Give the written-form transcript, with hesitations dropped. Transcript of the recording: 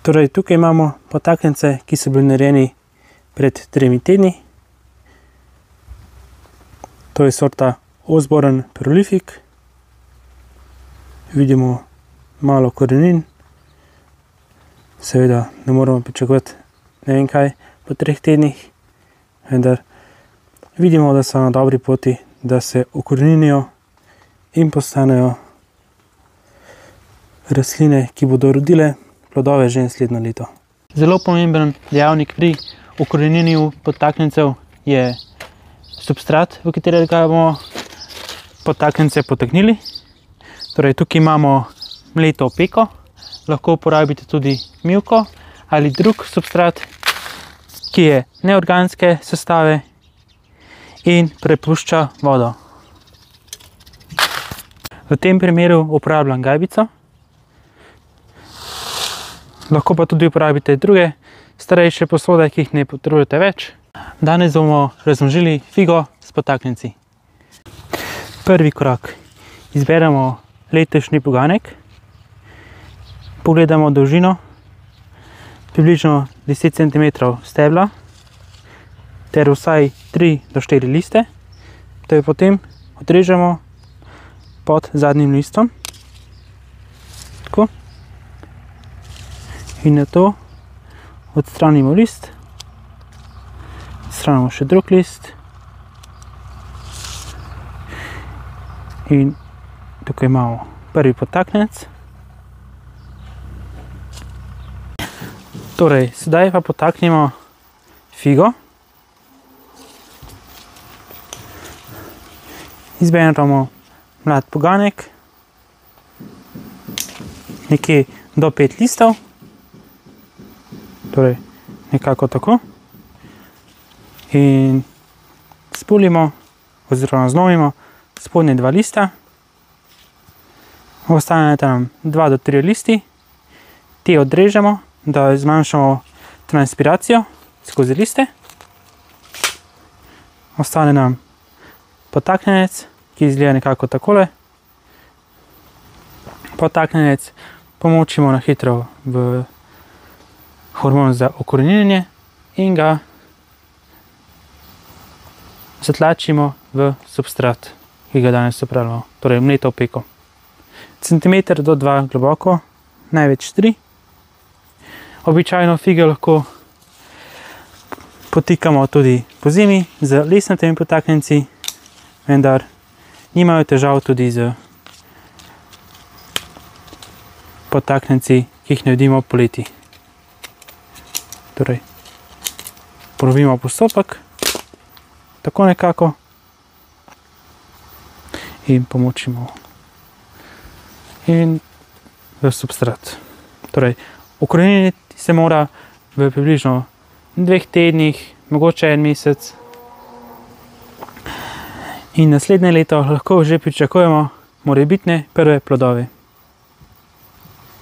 Torej, tukaj imamo podtaknjence, ki so bili narejeni pred 3 tedni. To je sorta Osborne Prolific. Vidimo malo korenin. Seveda ne moramo pričakovati ne vem kaj po 3 tednih, vendar vidimo, da so na dobri poti, da se ukoreninijo in postanejo rastline, ki bodo rodile plodove že naslednje leto. Zelo pomemben dejavnik pri ukoreninjenju podtaknjencev je substrat, v katerega bomo podtaknjence potaknili. Torej, tukaj imamo mleto opeko, lahko uporabite tudi mivko ali drug substrat, ki je neorganske sestave in prepušča vodo. V tem primeru uporabljam gajbico. Lahko pa tudi uporabite druge starejše posode, ki jih ne potrebujete več. Danes bomo razmnožili figo s podtaknjenci. Prvi korak. Izberemo letošnji poganek. Pogledamo dolžino, približno 10 cm stebla ter vsaj 3 do 4 liste. To je potem odrežemo pod zadnjim listom. Tako. In na to odstranimo list. Odstranimo še drug list. In tukaj imamo prvi podtaknjenec. Torej, sedaj pa potaknemo figo. Izberemo mlad poganek, nekje do 5 listov, torej nekako tako. In spulimo oziroma zlomimo spodnje 2 lista. Ostaneta nam 2 do 3 listi. Te odrežemo, da zmanjšamo transpiracijo skozi liste. Ostane nam podtaknjenec, ki izgleda nekako takole. Podtaknjenec pomočimo na hitro v hormon za ukoreninjenje in ga zatlačimo v substrat, ki ga danes uporabljamo, torej mleto opeko. Centimeter do 2 globoko, največ 3. Običajno fige lahko potikamo tudi pozimi z lesnatimi podtaknjenci, vendar nimajo težav tudi z podtaknjenci, ki jih naredimo poleti. Torej, ponovimo postopek, tako nekako, in pomočimo in v substrat. Torej, ukoreniniti se mora v približno 2 tednih, mogoče 1 mesec. In naslednje leto lahko že pričakujemo morebitne prve plodove.